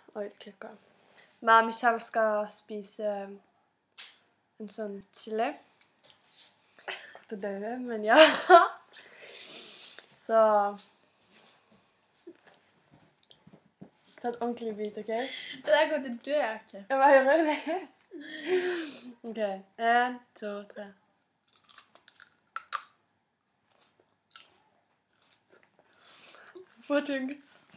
Oi, det klikker. Men Michelle skal spise en sånn chili. Godt å døde, men ja. Så ta et ordentlig bit, ok? Det der går til å dø, ikke? Ja, hva gjør det? Ok, 1, 2, 3. For tygg.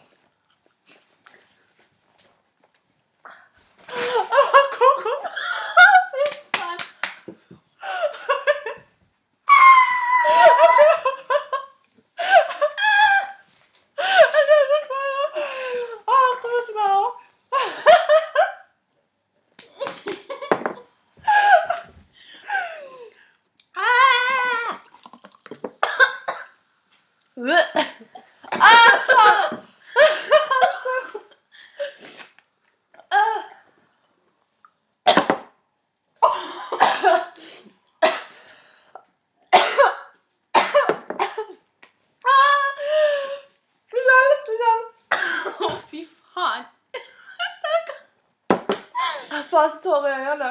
Bare så tårer i øynene.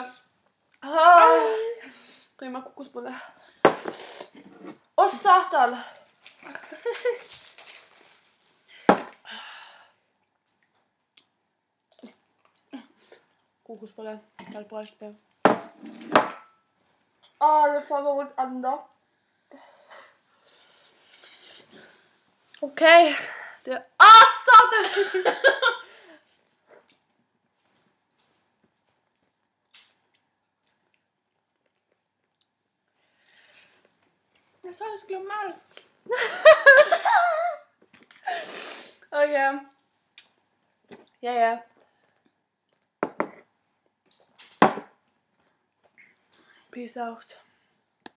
Bryr meg kokosbolle. Å, satan! Kokosbolle. Hjelper alltid. Det får meg rundt enda. Ok. Det er... satan! Jeg sa du skulle ha melk. Ok. Yeah. Peace out.